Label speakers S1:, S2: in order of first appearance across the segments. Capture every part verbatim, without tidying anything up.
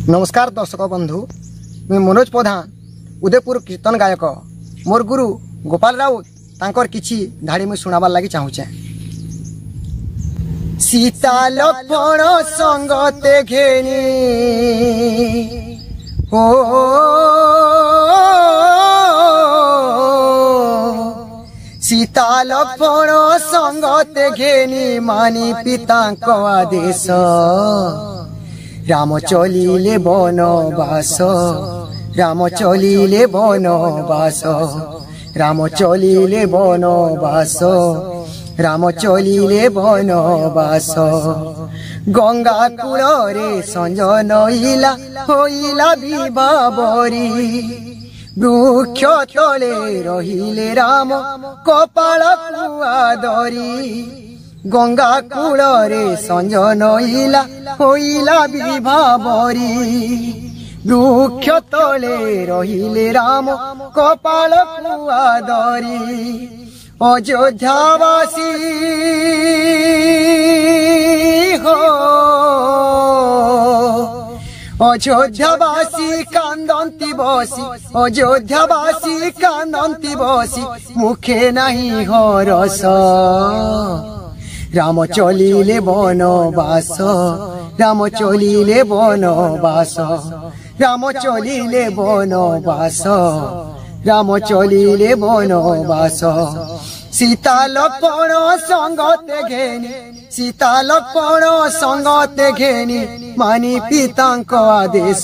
S1: नमस्कार दर्शक बंधु, मैं मनोज प्रधान उदयपुर कीर्तन गायक। मोर गुरु गोपाल राउत तांकर किछि धाड़ी मुझे सुनाबार लगी चाहूचे। सीता लक्ष्मण संगते घेनी हो सीता लक्ष्मण संगते घेनी मानी पिता को आदेश राम चलिले बनवास राम चलिले बनवास राम चलिले बनवास राम चलिले बनवास गंगा कूल रे संजन इला होइला विभावरी वृक्ष तले रहिले राम कपाल कुआदरी गंगा कूल रे संजन इला होइला विभावरी वृक्ष तले रहिले राम कपाल कुआदरी अयोध्यावासी हो अयोध्यावासी कांदंती बसी अयोध्यावासी कांदंती बसी मुखे नहीं हरस राम चलिले बनवास राम चलिले बनवास राम चलिले बनवास राम चलिले बनवास सीता लक्ष्मण संगते घेनी सीता लक्ष्मण संगते घेनी मानी पितांक आदेश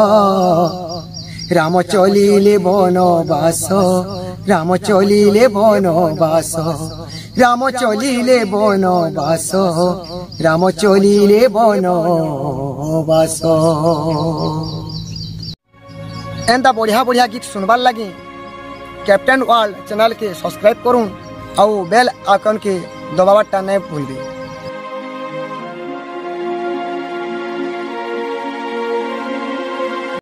S1: राम चलिले बनवास राम चलिले बनवास राम चलिले बनवास राम चलिले बनवास। एंता बढ़िया बढ़िया गीत सुनबार लगी कैप्टन वर्ल्ड चैनल के सब्सक्राइब करूँ और बेल आइकन के दबावटा नहीं भूल दी।